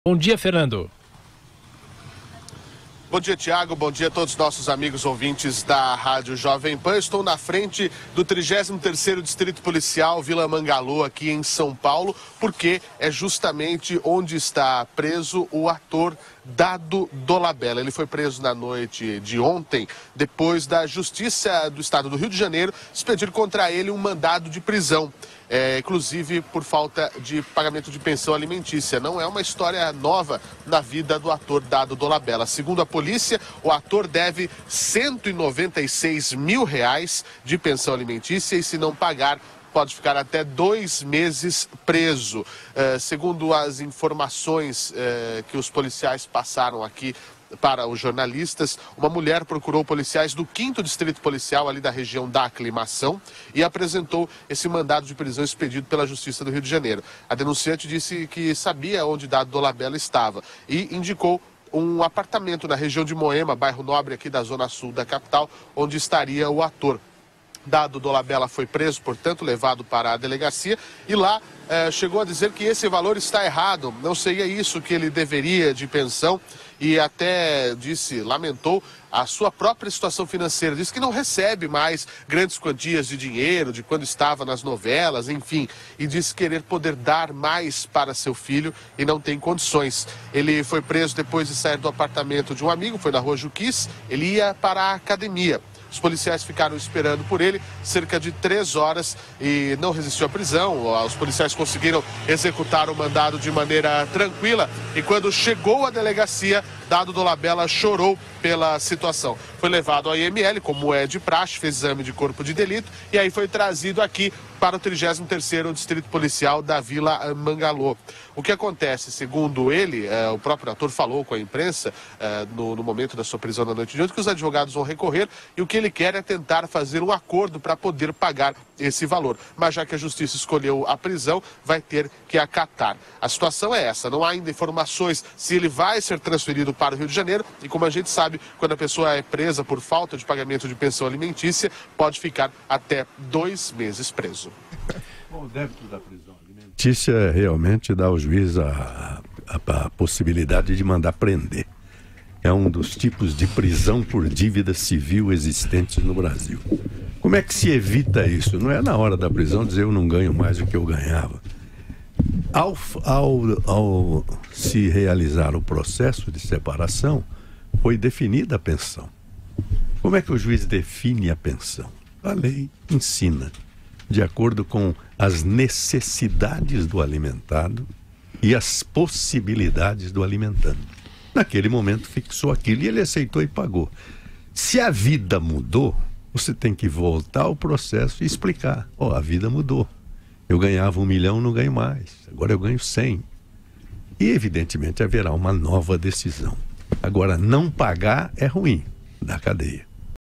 Bom dia, Fernando. Bom dia, Tiago. Bom dia a todos os nossos amigos ouvintes da Rádio Jovem Pan. Estou na frente do 33º Distrito Policial Vila Mangalô, aqui em São Paulo, porque é justamente onde está preso o ator Dado Dolabella. Ele foi preso na noite de ontem, depois da Justiça do Estado do Rio de Janeiro expedir contra ele um mandado de prisão. Inclusive por falta de pagamento de pensão alimentícia. Não é uma história nova na vida do ator Dado Dolabella. Segundo a polícia, o ator deve R$196 mil de pensão alimentícia e, se não pagar, pode ficar até 2 meses preso. Segundo as informações que os policiais passaram aqui para os jornalistas, uma mulher procurou policiais do 5º Distrito Policial, ali da região da Aclimação, e apresentou esse mandado de prisão expedido pela Justiça do Rio de Janeiro. A denunciante disse que sabia onde Dado Dolabella estava e indicou um apartamento na região de Moema, bairro Nobre aqui da zona sul da capital, onde estaria o ator. Dado Dolabella foi preso, portanto, levado para a delegacia e lá chegou a dizer que esse valor está errado, não seria isso que ele deveria de pensão, e até lamentou a sua própria situação financeira, disse que não recebe mais grandes quantias de dinheiro de quando estava nas novelas, enfim, e disse querer poder dar mais para seu filho e não tem condições. Ele foi preso depois de sair do apartamento de um amigo, foi na Rua Juquis, ele ia para a academia. Os policiais ficaram esperando por ele cerca de 3 horas e não resistiu à prisão. Os policiais conseguiram executar o mandado de maneira tranquila e quando chegou à delegacia, Dado Dolabella chorou pela situação. Foi levado ao IML, como é de praxe, fez exame de corpo de delito e aí foi trazido aqui para o 33º Distrito Policial da Vila Mangalô. O que acontece, segundo ele, o próprio ator falou com a imprensa no momento da sua prisão na noite de ontem, que os advogados vão recorrer e o que ele quer é tentar fazer um acordo para poder pagar esse valor. Mas já que a justiça escolheu a prisão, vai ter que acatar. A situação é essa, não há ainda informações se ele vai ser transferido para o Rio de Janeiro e, como a gente sabe, quando a pessoa é presa por falta de pagamento de pensão alimentícia, pode ficar até 2 meses preso. Bom, o débito da prisão alimentícia realmente dá ao juiz a possibilidade de mandar prender. É um dos tipos de prisão por dívida civil existentes no Brasil. Como é que se evita isso? Não é na hora da prisão dizer eu não ganho mais do que eu ganhava. Ao se realizar o processo de separação, foi definida a pensão. Como é que o juiz define a pensão? A lei ensina, de acordo com as necessidades do alimentado e as possibilidades do alimentando. Naquele momento fixou aquilo e ele aceitou e pagou. Se a vida mudou, você tem que voltar ao processo e explicar. A vida mudou. Eu ganhava 1 milhão, não ganho mais. Agora eu ganho 100. E evidentemente haverá uma nova decisão. Agora, não pagar é ruim, da cadeia.